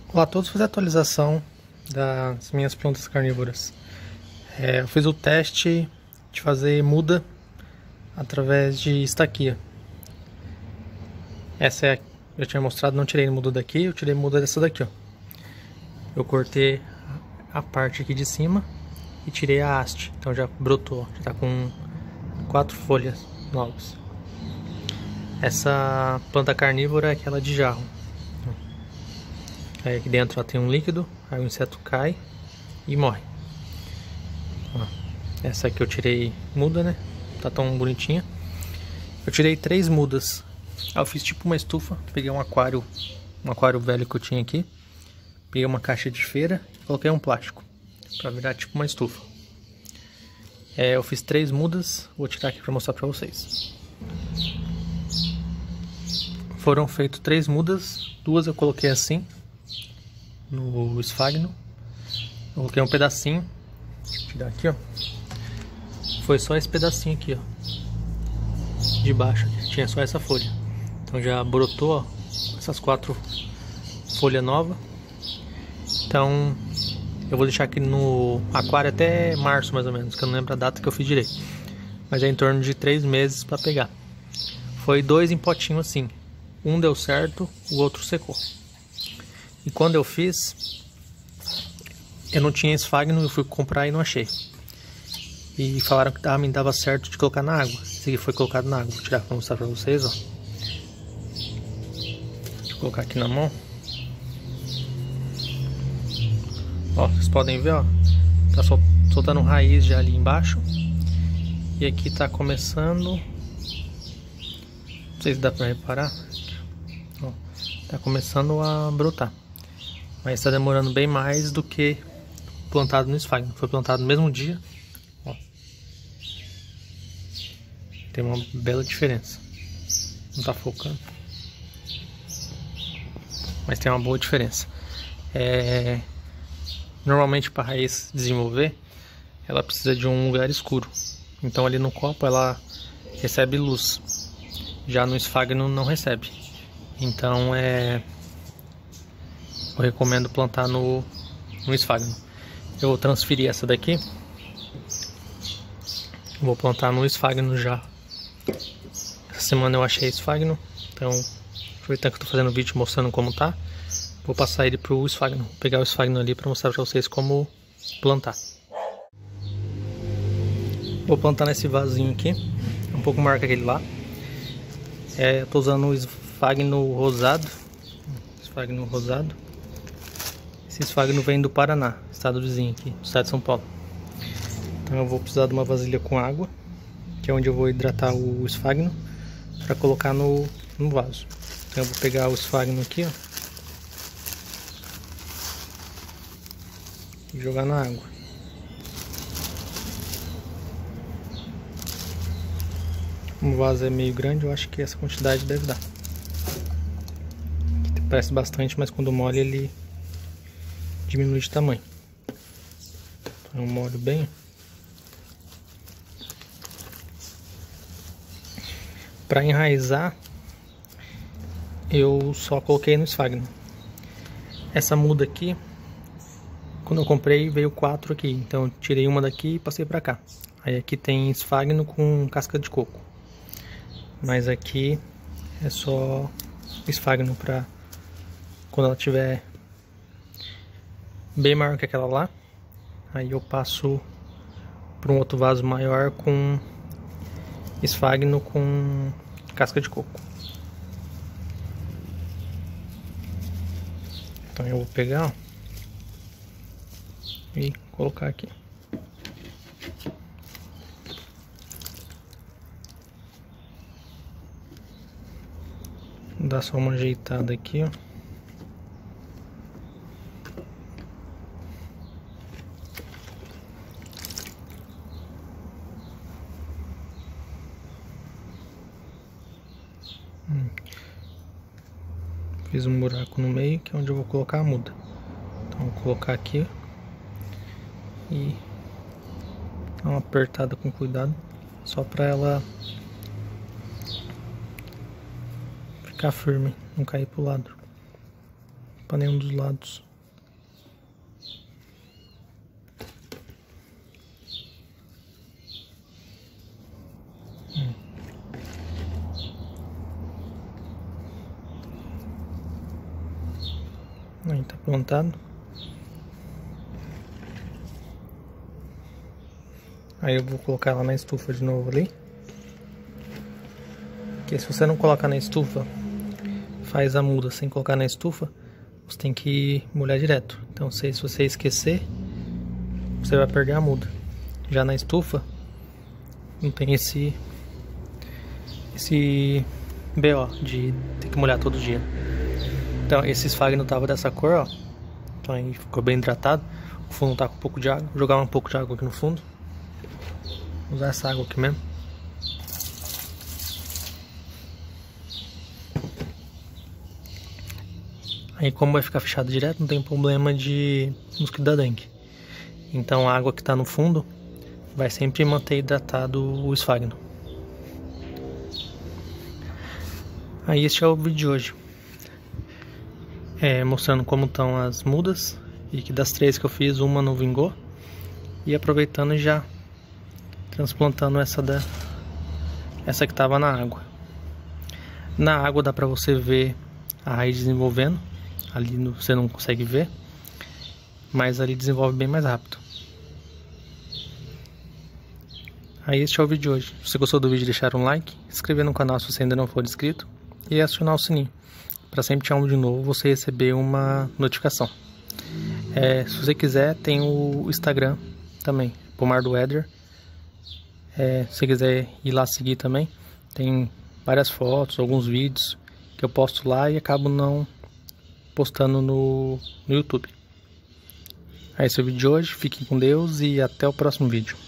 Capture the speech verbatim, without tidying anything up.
Olá a todos, fiz a atualização das minhas plantas carnívoras. É, eu fiz o teste de fazer muda através de estaquia. Essa é a, eu tinha mostrado, não tirei muda daqui, eu tirei muda dessa daqui, ó. Eu cortei a parte aqui de cima e tirei a haste, então já brotou, já tá com quatro folhas novas. Essa planta carnívora é aquela de jarro. Aí aqui dentro ó, tem um líquido, aí o inseto cai e morre. Ó, essa aqui eu tirei muda, né? Tá tão bonitinha. Eu tirei três mudas. Aí eu fiz tipo uma estufa, peguei um aquário, um aquário velho que eu tinha aqui. Peguei uma caixa de feira e coloquei um plástico pra virar tipo uma estufa. É, eu fiz três mudas, vou tirar aqui pra mostrar pra vocês. Foram feitas três mudas, duas eu coloquei assim no esfagno. Eu coloquei um pedacinho, vou tirar aqui, ó. Foi só esse pedacinho aqui, ó, de baixo, tinha só essa folha. Então já brotou, ó, essas quatro folhas novas. Então eu vou deixar aqui no aquário até março mais ou menos, que eu não lembro a data que eu fiz direito, mas é em torno de três meses para pegar. Foi dois em potinho assim, um deu certo, o outro secou. E quando eu fiz, eu não tinha esfagno, eu fui comprar e não achei. E falaram que também dava certo de colocar na água. Esse aqui foi colocado na água. Vou tirar para mostrar para vocês, ó. Deixa eu colocar aqui na mão. Ó, vocês podem ver, ó. Tá sol soltando raiz já ali embaixo. E aqui tá começando. Não sei se dá para reparar. Ó, tá começando a brotar. Mas está demorando bem mais do que plantado no esfagno. Foi plantado no mesmo dia. Ó. Tem uma bela diferença. Não está focando. Mas tem uma boa diferença. É... Normalmente para a raiz desenvolver, ela precisa de um lugar escuro. Então ali no copo ela recebe luz. Já no esfagno não recebe. Então é... eu recomendo plantar no, no esfagno. Eu vou transferir essa daqui. Vou plantar no esfagno já. Essa semana eu achei esfagno. Então, aproveitando que eu tô fazendo vídeo mostrando como tá, vou passar ele pro esfagno. Vou pegar o esfagno ali para mostrar para vocês como plantar. Vou plantar nesse vasinho aqui. Um pouco maior que aquele lá. É, eu tô usando o esfagno rosado. Esfagno rosado. Esse esfagno vem do Paraná, estado vizinho aqui, do estado de São Paulo. Então eu vou precisar de uma vasilha com água, que é onde eu vou hidratar o esfagno, para colocar no, no vaso. Então eu vou pegar o esfagno aqui, ó, e jogar na água. O vaso é meio grande, eu acho que essa quantidade deve dar. Aqui parece bastante, mas quando molha ele diminui de tamanho. Então eu molho bem. Para enraizar, eu só coloquei no esfagno. Essa muda aqui, quando eu comprei veio quatro aqui, então eu tirei uma daqui e passei para cá. Aí aqui tem esfagno com casca de coco, mas aqui é só esfagno para quando ela tiver bem maior que aquela lá. Aí eu passo para um outro vaso maior com esfagno com casca de coco. Então eu vou pegar, ó, e colocar aqui. Dá só uma ajeitada aqui, ó. Hum. Fiz um buraco no meio, que é onde eu vou colocar a muda. Então vou colocar aqui e dar uma apertada com cuidado, só para ela ficar firme, não cair pro lado. para nenhum dos lados. Hum. Aí tá plantado. Aí eu vou colocar ela na estufa de novo ali. Porque se você não colocar na estufa, faz a muda sem colocar na estufa, você tem que molhar direto. Então se você esquecer, você vai perder a muda. Já na estufa, não tem esse esse B O de ter que molhar todo dia. Então esse esfagno tava dessa cor, ó. Então aí ficou bem hidratado. O fundo tá com um pouco de água. Vou jogar um pouco de água aqui no fundo. Vou usar essa água aqui mesmo. Aí como vai ficar fechado direto, não tem problema de mosquito da dengue. Então a água que está no fundo vai sempre manter hidratado o esfagno. Aí este é o vídeo de hoje. É, mostrando como estão as mudas. E que das três que eu fiz, uma não vingou. E aproveitando e já transplantando essa, da, essa que estava na água. Na água dá para você ver a raiz desenvolvendo. Ali no, você não consegue ver, mas ali desenvolve bem mais rápido. Aí este é o vídeo de hoje. Se você gostou do vídeo, deixar um like, se inscrever no canal se você ainda não for inscrito e acionar o sininho para sempre tirar um de novo você receber uma notificação. É, se você quiser, tem o Instagram também, Pomar do Éder. É, se você quiser ir lá seguir também, tem várias fotos, alguns vídeos que eu posto lá e acabo não postando no, no YouTube. Esse é o vídeo de hoje, fiquem com Deus e até o próximo vídeo.